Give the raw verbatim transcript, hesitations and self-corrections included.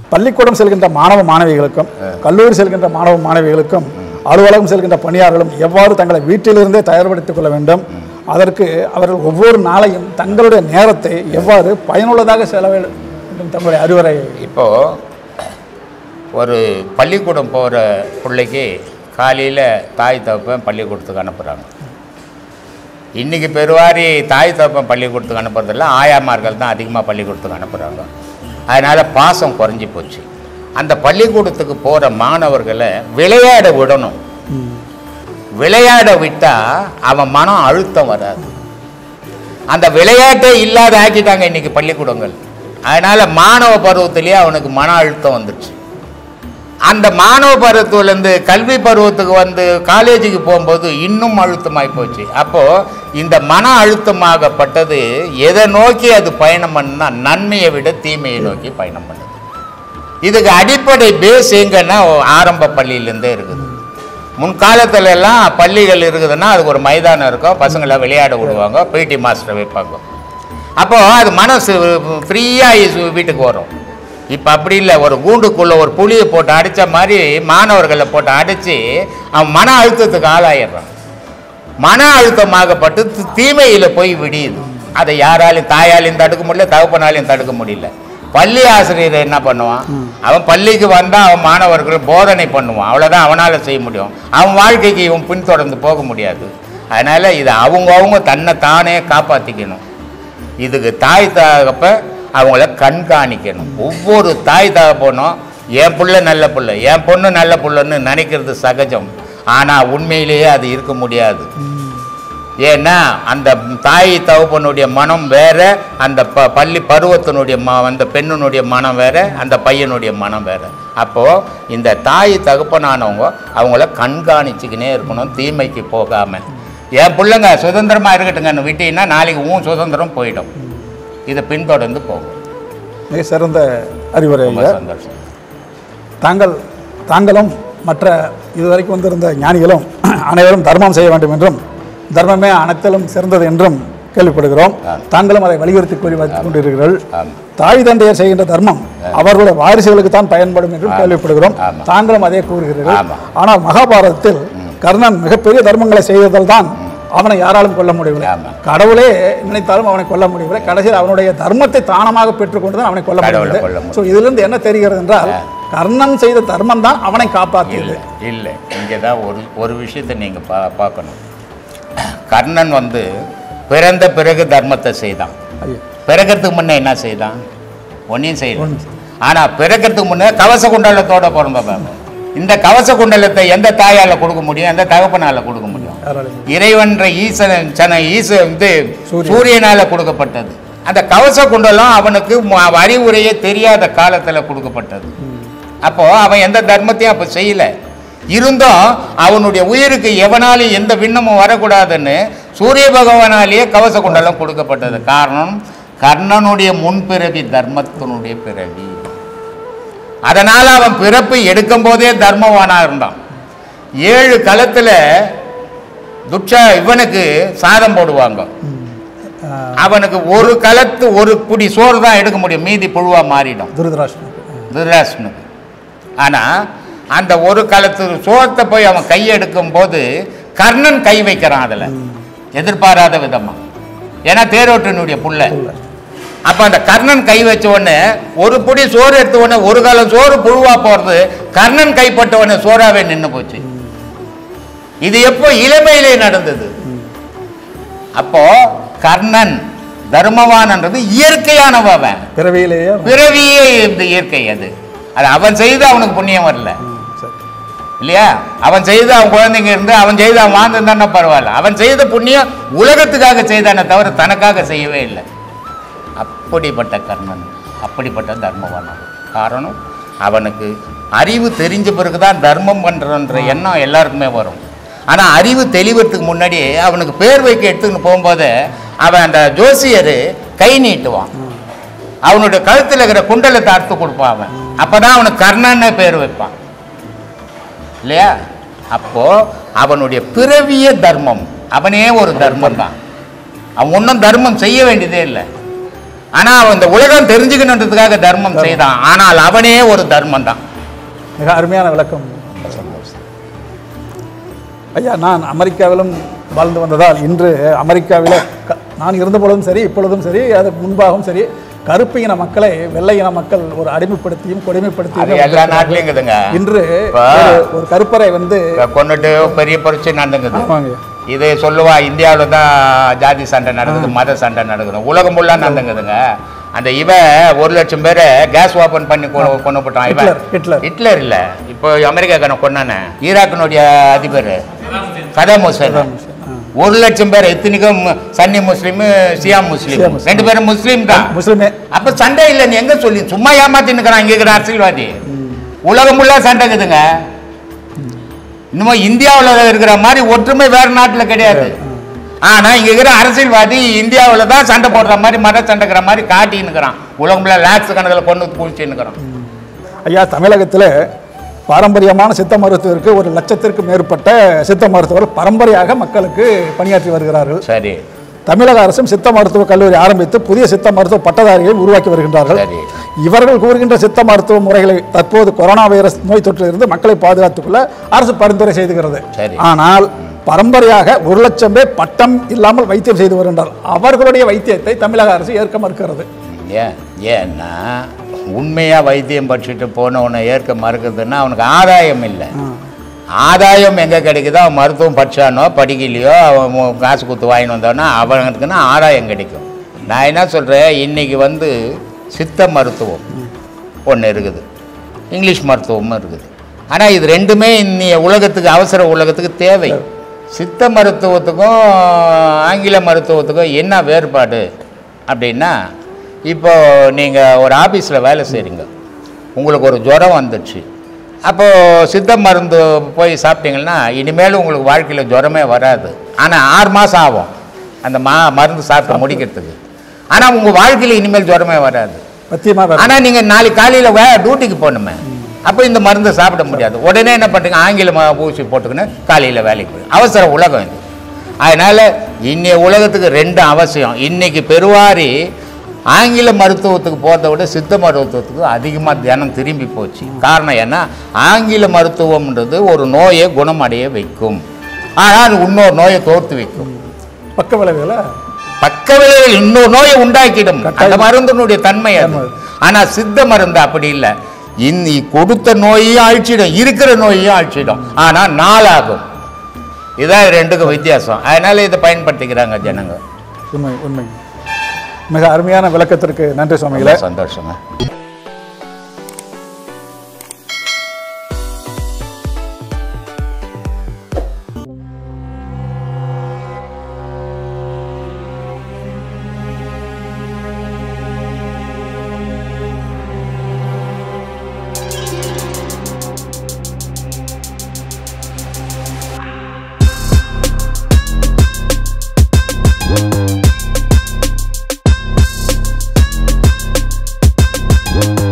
பள்ளிக்கூடம் செல்கின்ற மாணவ மாணவிகளுக்கும் கல்லூரி செல்கின்ற மாணவ மாணவிகளுக்கும் அலுவலகம் செல்கின்ற பணியாளர்களும் எவ்வாறு தங்களை வீட்டிலிருந்தே தயார்படுத்திக் கொள்ள வேண்டும், அதற்கு அவர்கள் ஒவ்வொரு நாளையும் தங்களுடைய நேரத்தை எவ்வாறு பயனுள்ளதாக செலவிட வேண்டும் தங்களுடைய அறிவுரை. இப்போது ஒரு பள்ளிக்கூடம் போகிற பிள்ளைக்கு காலையில் தாய் தகப்பன் பள்ளிக்கூடத்துக்கு அனுப்புகிறாங்க. இன்றைக்கி பெருவாரி தாய் தகப்பன் பள்ளிக்கூடத்துக்கு அனுப்புறதில்ல, ஆயாமார்கள் தான் அதிகமாக பள்ளிக்கூடத்துக்கு அனுப்புகிறாங்க. அதனால் பாசம் குறைஞ்சி போச்சு. அந்த பள்ளிக்கூடத்துக்கு போகிற மாணவர்களை விளையாட விடணும். விளையாட விட்டால் அவன் மனம் அழுத்தம் வராது. அந்த விளையாட்டே இல்லாத ஆக்கிட்டாங்க இன்றைக்கி பள்ளிக்கூடங்கள். அதனால் மாணவ பருவத்திலேயே அவனுக்கு மன அழுத்தம் வந்துடுச்சு. அந்த மாணவ பருவத்துலேருந்து கல்வி பருவத்துக்கு வந்து காலேஜுக்கு போகும்போது இன்னும் அழுத்தமாகி போச்சு. அப்போது இந்த மன அழுத்தமாகப்பட்டது எதை நோக்கி அது பயணம் பண்ணால் நன்மையை விட தீமையை நோக்கி பயணம் பண்ணுது. இதுக்கு அடிப்படை பேஸ் எங்கன்னா ஆரம்ப பள்ளியிலேருந்தே இருக்குது. முன்காலத்துல எல்லாம் பள்ளிகள் இருக்குதுன்னா அதுக்கு ஒரு மைதானம் இருக்கும், பசங்களை விளையாட விடுவாங்க, பிடி மாஸ்டர் வைப்பாங்க. அப்போது அது மனசு ஃப்ரீயாக வீட்டுக்கு வரும். இப்போ அப்படி இல்லை, ஒரு கூண்டுக்குள்ளே ஒரு புளியை போட்டு அடித்த மாதிரி மாணவர்களை போட்டு அடித்து அவன் மன அழுத்தத்துக்கு ஆளாயிடுறான். மன அழுத்தமாகப்பட்டு தீமையில் போய் விடியுது. அதை யாராலையும் தாயாலையும் தடுக்க முடியல, தகப்பனாலையும் தடுக்க முடியல. பள்ளி ஆசிரியர் என்ன பண்ணுவான், அவன் பள்ளிக்கு வந்தால் அவன் மாணவர்கள் போதனை பண்ணுவான், அவ்வளோதான் அவனால் செய்ய முடியும். அவன் வாழ்க்கைக்கு இவன் பின்தொடர்ந்து போக முடியாது. அதனால் இதை அவங்கவுங்க தன்னை தானே காப்பாற்றிக்கணும். இதுக்கு தாய் தகப்ப அவங்கள கண்காணிக்கணும். ஒவ்வொரு தாய் தகப்பனும் என் பிள்ளை நல்ல பிள்ளை, என் பொண்ணு நல்ல பிள்ளைன்னு நினைக்கிறது சகஜம். ஆனால் உண்மையிலேயே அது இருக்க முடியாது. ஏன்னா அந்த தாய் தகப்பனுடைய மனம் வேற, அந்த ப பள்ளி பருவத்தினுடைய ம அந்த பெண்ணினுடைய மனம் வேற, அந்த பையனுடைய மனம் வேற. அப்போது இந்த தாய் தகப்பனானவங்க அவங்கள கண்காணிச்சுக்கினே இருக்கணும், தீமைக்கு போகாமல். என் பிள்ளைங்க சுதந்திரமாக இருக்கட்டுங்கன்னு விட்டீங்கன்னா நாளைக்கு ஊன் சுதந்திரம் போயிடும். இதை பின்தொடர்ந்து போகும். மிக சிறந்த அறிவுரை. சந்தோஷம். தாங்கள் தாங்களும் மற்ற இதுவரைக்கும் வந்திருந்த ஞானிகளும் அனைவரும் தர்மம் செய்ய வேண்டும் என்றும் தர்மமே அனைத்திலும் சிறந்தது என்றும் கேள்விப்படுகிறோம். தாங்களும் அதை வலியுறுத்தி கூறி வைத்துக் கொண்டிருக்கிறீர்கள். தாய் தந்தையர் செய்கின்ற தர்மம் அவர்களுடைய வாரிசுகளுக்கு தான் பயன்படும் என்றும் கேள்விப்படுகிறோம். தாங்களும் அதே கூறுகிறீர்கள். ஆனால் மகாபாரதத்தில் கர்ணன் மிகப்பெரிய தர்மங்களை செய்ததால் தான் அவனை யாராலும் கொல்ல முடியவில்லை. கடவுளே நினைத்தாலும் அவனை கொல்ல முடியவில்லை. கடைசியில் அவனுடைய தர்மத்தை தானமாக பெற்றுக்கொண்டு தான் அவனை கொல்ல முடியவில்லை. ஸோ இதிலிருந்து என்ன தெரிகிறது என்றால் கர்ணன் செய்த தர்மம் தான் அவனை காப்பாற்றியது. இல்லை, இங்கே தான் ஒரு ஒரு விஷயத்தை நீங்கள் பா பார்க்கணும். கர்ணன் வந்து பிறந்த பிறகு தர்மத்தை செய்தான். பிறக்கிறதுக்கு முன்னே என்ன செய்தான்? ஒன்றையும் செய்யலாம். ஆனால் பிறக்கிறதுக்கு முன்னே கவச குண்டலத்தோட பிறந்தவன். இந்த கவச குண்டலத்தை எந்த தாயால் கொடுக்க முடியும், எந்த தகப்பனால் கொடுக்க முடியும்? இறைவன்ற ஈசன் சன ஈச வந்து சூரியனால் கொடுக்கப்பட்டது. அந்த கவச குண்டலம் அவனுக்கு அறிவுரையே தெரியாத காலத்தில் கொடுக்கப்பட்டது. அப்போ அவன் எந்த தர்மத்தையும் அப்போ செய்யலை. இருந்தும் அவனுடைய உயிருக்கு எவனாலும் எந்த விண்ணமும் வரக்கூடாதுன்னு சூரிய பகவானாலேயே கவச குண்டலம் கொடுக்கப்பட்டது. காரணம் கர்ணனுடைய முன்பிறவி தர்மத்தினுடைய பிறவி. அதனால் அவன் பிறப்பு எடுக்கும் போதே தர்மவானாக இருந்தான். ஏழு களத்தில் துட்சா இவனுக்கு சாதம் போடுவாங்க. அவனுக்கு ஒரு களத்து ஒரு குடி சோறு தான் எடுக்க முடியும், மீதி புழுவா மாறிடும் துர்ராஷ்டனுக்கு. ஆனால் அந்த ஒரு களத்து சோத்தை போய் அவன் கையெடுக்கும் போது கர்ணன் கை வைக்கிறான் அதில், எதிர்பாராத விதமாக. ஏன்னா தேரோட்டனுடைய புள்ள. அப்போ அந்த கர்ணன் கை வச்ச உடனே ஒரு புடி சோறு எடுத்த உடனே ஒரு காலம் சோறு புழுவா போகிறது, கர்ணன் கைப்பட்ட உடனே சோறாவே நின்று போச்சு. இது எப்போ இளமையிலே நடந்தது. அப்போ கர்ணன் தர்மவான்ன்றது இயற்கையானவன், பிறவியிலேயே பிறவியே இந்த இயற்கை. அது அது அவன் செய்து அவனுக்கு புண்ணியம் வரல இல்லையா? அவன் செய்து அவன் குழந்தைங்க இருந்து அவன் செய்து அவன் வாழ்ந்துருந்தான்னா பரவாயில்ல. அவன் செய்த புண்ணியம் உலகத்துக்காக செய்தானே தவிர தனக்காக செய்யவே இல்லை. அப்படிப்பட்ட கர்ணன், அப்படிப்பட்ட தர்மவான். காரணம் அவனுக்கு அறிவு தெரிஞ்ச பிறகுதான் தர்மம் பண்ணுறன்ற எண்ணம் எல்லாருக்குமே வரும். ஆனால் அறிவு தெளிவதுக்கு முன்னாடி அவனுக்கு பேர் வைக்க எடுத்துக்கிட்டு போகும்போது அவன் அந்த ஜோசியர் கை நீட்டுவான், அவனுடைய கழுத்தில் இருக்கிற குண்டலத்தை அறுத்து கொடுப்பான். அவன் அப்போ தான் அவனுக்கு கர்ணன்னு பேர் வைப்பான் இல்லையா? அப்போது அவனுடைய பிறவிய தர்மம், அவனே ஒரு தர்மம் தான். அவன் ஒன்றும் தர்மம் செய்ய வேண்டியதே இல்லை. ஆனால் இந்த உலகம் தெரிஞ்சுக்கணுன்றதுக்காக தர்மம் செய்தான். ஆனால் அவனே ஒரு தர்மம் தான். மிக அருமையான விளக்கம் ஐயா. நான் அமெரிக்காவிலும் வாழ்ந்து வந்ததால் இன்று அமெரிக்காவில் நான் இருந்த பொழுதும் சரி, இப்பொழுதும் சரி, அதுக்கு முன்பாகவும் சரி, கருப்பு இன மக்களை வெள்ளை இன மக்கள் ஒரு அடிமைப்படுத்தியும் கொடுமைப்படுத்தியும் எல்லா நாட்டிலையும் இருக்குதுங்க. இன்று ஒரு கருப்பரை வந்து கொண்டுட்டு பெரிய பிரச்சனை நடந்துங்குது. இது சொல்லுவா இந்தியாவில் தான் ஜாதி சண்டை நடக்குது, மத சண்டை நடக்குது, உலகம் ஃபுல்லாக நடந்துங்குதுங்க. அந்த இவன் ஒரு லட்சம் பேரை கேஸ் ஓப்பன் பண்ணி கொண்டு போட்டான். இவன் ஹிட்லர் ஹிட்லர் இல்லை, இப்போ அமெரிக்காக்கான கொண்டானே ஈராக்கினுடைய அதிபர் சதாம் ஹுசைன். ஒரு லட்சம் பேர் எத்தனைக்கும் சன்னி முஸ்லீம், சியா முஸ்லீம், ரெண்டு பேரும் முஸ்லீம் தான். முஸ்லீமே. அப்ப சண்டை இல்லைன்னு எங்க சொல்லி சும்மா ஏமாத்தின்னுக்கிறான் இங்க இருக்கிற அரசியல்வாதி. உலகம் ஃபுல்லாக சண்டைக்குதுங்க. இன்னும் இந்தியாவில் இருக்கிற மாதிரி ஒற்றுமை வேற நாட்டில் கிடையாது. ஆனா இங்க இருக்கிற அரசியல்வாதி இந்தியாவில் தான் சண்டை போடுற மாதிரி, மத சண்டைக்கிற மாதிரி காட்டின்னுக்கிறான். உலகம் ஃபுல்லாக லேக்ஸ் கணக்கில் கொண்டு குளிச்சுன்னுக்கிறான். ஐயா, தமிழகத்தில் பாரம்பரியமான சித்த மருத்துவருக்கு ஒரு லட்சத்திற்கு மேற்பட்ட சித்த மருத்துவர்கள் பரம்பரையாக மக்களுக்கு பணியாற்றி வருகிறார்கள். சரி. தமிழக அரசும் சித்த மருத்துவ கல்லூரி ஆரம்பித்து புதிய சித்த மருத்துவ பட்டதாரிகளை உருவாக்கி வருகின்றார்கள். இவர்கள் கூறுகின்ற சித்த மருத்துவ முறைகளை தற்போது கொரோனா வைரஸ் நோய் தொற்றிலிருந்து மக்களை பாதுகாத்துக் கொள்ள அரசு பரிந்துரை செய்துகிறது. ஆனால் பரம்பரையாக ஒரு லட்சம் பேர் பட்டம் இல்லாமல் வைத்தியம் செய்து வருகின்றார். அவர்களுடைய வைத்தியத்தை தமிழக அரசு ஏற்க மறுக்கிறது. ஏன் ஏன்னா உண்மையாக வைத்தியம் படிச்சுட்டு போனவனை ஏற்க மறுக்குதுன்னா அவனுக்கு ஆதாயம் இல்லை. ஆதாயம் எங்கே கிடைக்குதோ அவன் மருத்துவம் படித்தானோ படிக்கலையோ அவன் காசு கொடுத்து வாங்கிட்டு வந்தானோ அவனுக்குன்னா ஆதாயம் கிடைக்கும். நான் என்ன சொல்கிறேன், இன்றைக்கி வந்து சித்த மருத்துவம் ஒன்று இருக்குது, இங்கிலீஷ் மருத்துவமும் இருக்குது. ஆனால் இது ரெண்டுமே இன்னைய உலகத்துக்கு, அவசர உலகத்துக்கு தேவை. சித்த மருத்துவத்துக்கும் ஆங்கில மருத்துவத்துக்கும் என்ன வேறுபாடு அப்படின்னா, இப்போது நீங்கள் ஒரு ஆஃபீஸில் வேலை செய்கிறீங்க, உங்களுக்கு ஒரு ஜுரம் வந்துடுச்சு. அப்போது சித்த மருந்து போய் சாப்பிட்டீங்கன்னா இனிமேல் உங்களுக்கு வாழ்க்கையில் ஜுரமே வராது. ஆனால் ஆறு மாதம் ஆகும் அந்த மா மருந்து சாப்பிட்டு முடிக்கிறதுக்கு. ஆனால் உங்கள் வாழ்க்கையில் இனிமேல் ஜுரமே வராது. ஆனால் நீங்கள் நாளைக்கு காலையில் வே டியூட்டிக்கு போகணுமே, அப்போ இந்த மருந்தை சாப்பிட முடியாது. உடனே என்ன பண்ணுறீங்க, ஆங்கில ஊசி போட்டுக்கின்னு காலையில் வேலைக்கு போய். அவசர உலகம் இது. அதனால் இன்னைய உலகத்துக்கு ரெண்டு அவசியம். இன்றைக்கி பெருவாரி ஆங்கில மருத்துவத்துக்கு போகிறத விட சித்த மருத்துவத்துக்கு அதிகமாக தினம் திரும்பி போச்சு. காரணம் ஏன்னா ஆங்கில மருத்துவம்ன்றது ஒரு நோயை குணமடைய வைக்கும், ஆனால் அது இன்னொரு நோயை தோற்று வைக்கும். பக்க விளைவுகளை பக்க விளைவுகள் இன்னொரு நோயை உண்டாக்கிடும். அந்த மருந்தினுடைய தன்மை அது. ஆனால் சித்த மருந்து அப்படி இல்லை. இன்னி கொடுத்த நோயையும் அழிச்சிடும், இருக்கிற நோயையும் அழிச்சிடும், ஆனால் நாளாகும். இதான் ரெண்டுக்கும் வித்தியாசம். அதனால இதை பயன்படுத்திக்கிறாங்க ஜனங்க. உண்மை உண்மை. மிக அருமையான விளக்கத்திற்கு நன்றி சுவாமிகளே. சந்தோஷங்க. We'll be right back.